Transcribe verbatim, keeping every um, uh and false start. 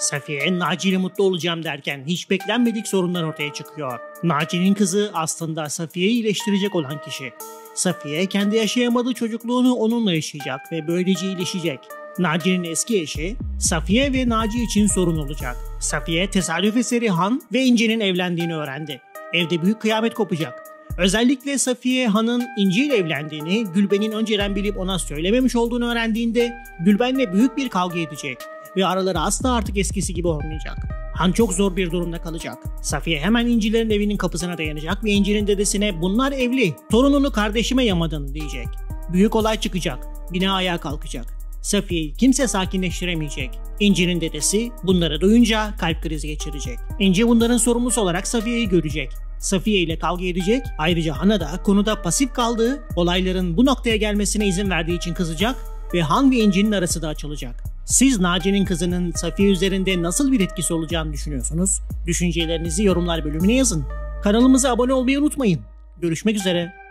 Safiye, Naci ile mutlu olacağım derken hiç beklenmedik sorunlar ortaya çıkıyor. Naci'nin kızı aslında Safiye'yi iyileştirecek olan kişi. Safiye kendi yaşayamadığı çocukluğunu onunla yaşayacak ve böylece iyileşecek. Naci'nin eski eşi Safiye ve Naci için sorun olacak. Safiye tesadüf eseri Han ve İnci'nin evlendiğini öğrendi. Evde büyük kıyamet kopacak. Özellikle Safiye Han'ın İnci ile evlendiğini Gülben'in önceden bilip ona söylememiş olduğunu öğrendiğinde Gülben'le büyük bir kavga edecek ve araları asla artık eskisi gibi olmayacak. Han çok zor bir durumda kalacak. Safiye hemen İncilerin evinin kapısına dayanacak ve İnci'nin dedesine "Bunlar evli, torununu kardeşime yamadın" diyecek. Büyük olay çıkacak, bina ayağa kalkacak. Safiye'yi kimse sakinleştiremeyecek. İnci'nin dedesi bunları duyunca kalp krizi geçirecek. İnci bunların sorumlusu olarak Safiye'yi görecek. Safiye ile kavga edecek. Ayrıca Han'a da konuda pasif kaldığı, olayların bu noktaya gelmesine izin verdiği için kızacak ve Han ve İnci'nin arası da açılacak. Siz Naci'nin kızının Safiye üzerinde nasıl bir etkisi olacağını düşünüyorsunuz? Düşüncelerinizi yorumlar bölümüne yazın. Kanalımıza abone olmayı unutmayın. Görüşmek üzere.